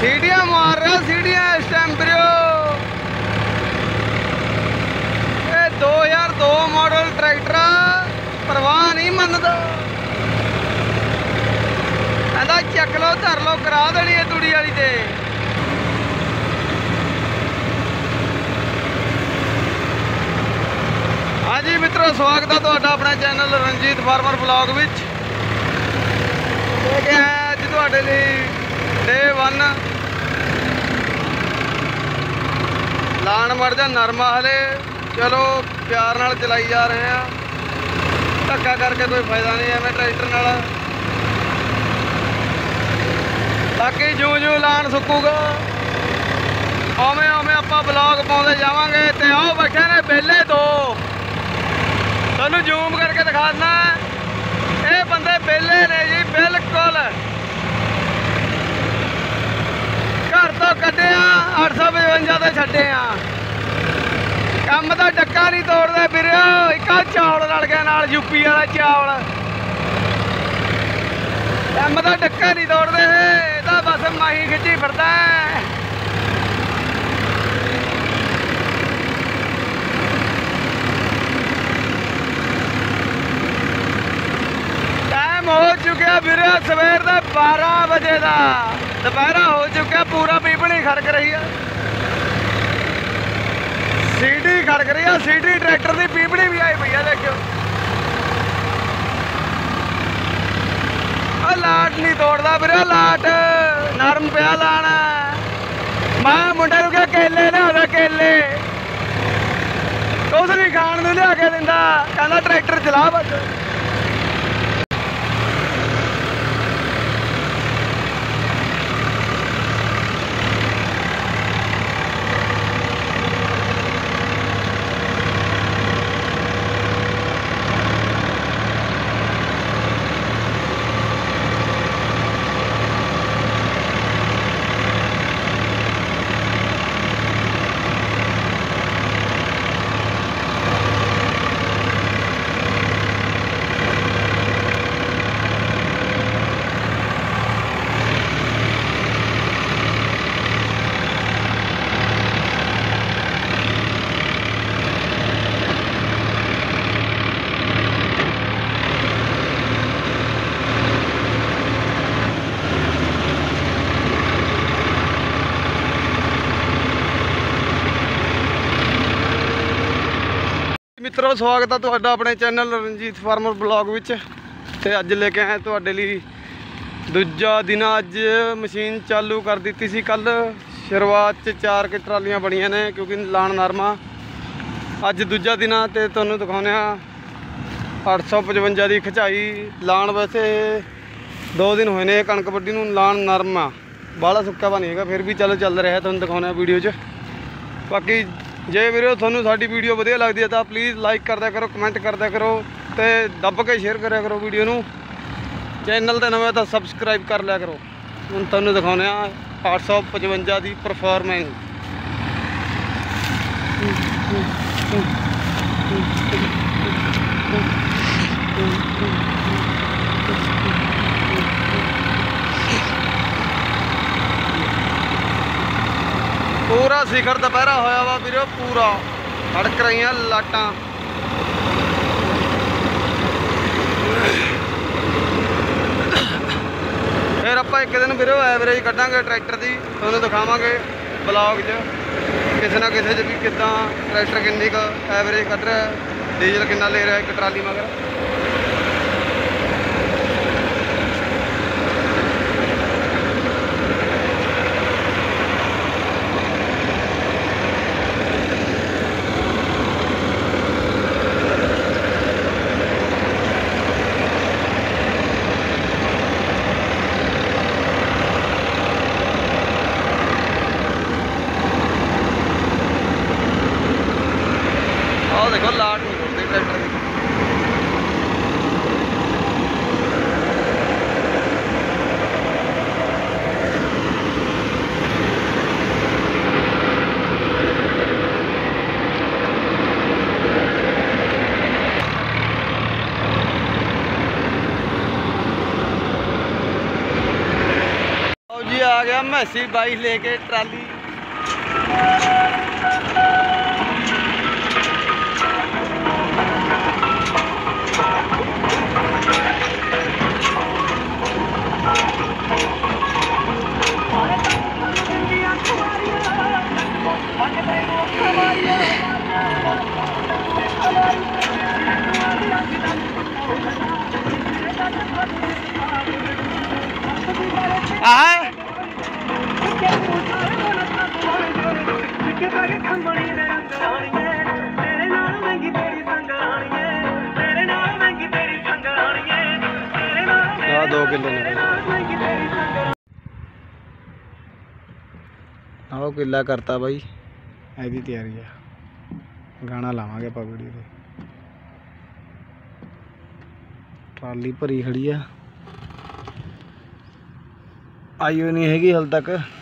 सीढ़ियां मार रहा सीढ़ियां इस टाइम वीरो। 2002 मॉडल ट्रैक्टर परवाह नहीं मनदा, कहता चक लो धर लो करा देनी है तूड़ी वाली ते। हाँ जी मित्रों, स्वागत है तुहाडा अपने चैनल रणजीत फार्मर ब्लॉग विच। लेके आया अज तुहाडे लई डे 1 लाण मर जा नरमा। हले चलो प्यार नाल चलाई जा रहे हैं, धक्का करके कोई फायदा नहीं है मैं ट्रैक्टर नाल। बाकी जूं जूं लाण सुकूगा उवें उवें आपां ब्लॉग पाउंदे जावांगे। ते आओ बैठे ने बेले दो, तुहानूं जूम करके दिखाना। ये बंदे बेले ने जी बिल्कुल। घर तो कड्डे 855 ते छड्डे आ, काम तो डक्का नहीं तोड़ते फिर। एक चावल रल गया नाल यूपी वाला चावल, काम तो डक्का नहीं तोड़ते है, बस माही खिंची फिरदा है। टाइम हो चुका फिर सवेर के 12 बजे का, दोपहरा हो चुका, पूरा पीपणी खड़क रही है, सीडी खड़क रही है। सीडी ट्रैक्टर की पीपड़ी भी आई पई है, देखो लाट नहीं तोड़ता फिर, लाट नरम पिया लाना। मैं मुंडे नूं क्या केले लिया दे, केले कुछ नहीं खाण नूं लिया के दिंदा, कहंदा ट्रैक्टर चला बस। मित्रों स्वागत है तुहाडा अपने चैनल रणजीत फार्मर ब्लॉग विच। ते अज लेके आए तुहाडे लई दूजा दिन। अज मशीन चालू कर दी सी कल, शुरुआत 4 के ट्रालियां बनिया ने क्योंकि लाण नरमा। अज दूजा दिन ते तुहानूं दिखाउने 855 की खिंचाई लाण। वैसे 2 दिन होए ने कणक वड्डी नूं, लाण नरमा बाहला सुक्का वा नहीं हैगा, फिर भी चल रहा है, तुहानूं दिखाउने वीडियो च। बाकी जे वीरो थानू साडी वीडियो वधिया लगदी है तो प्लीज़ लाइक कर दिया करो, कमेंट कर दिया करो, तो दब के शेयर करा करो वीडियो नू। चैनल ते नवे तो सबसक्राइब कर लिया करो। हुण थानू दिखाउने 855 की परफॉर्मेंस। पूरा शिखर दोपहरा होया वा वीरो, पूरा खड़क रही लाटा। फिर आप एक दिन वीरो एवरेज कढ़ांगे ट्रैक्टर की, तुहानूं दिखावांगे ब्लॉग च किसी ना किसी भी किदां ट्रैक्टर किन्नी क एवरेज कढ़ रहा है, डीजल किन्ना ले रहा है एक ट्राली मगर। देखो लाट नहीं छोड़ती ट्रैक्टर की। मैसी बाई लेके ट्राली। हाँ 2 किलो ने आओ किला करता भाई ऐसी तैयारी है गाना लावांगे आप वीडियो पे। ट्राली भरी खड़ी है आईओ नहीं हैगी हल तक।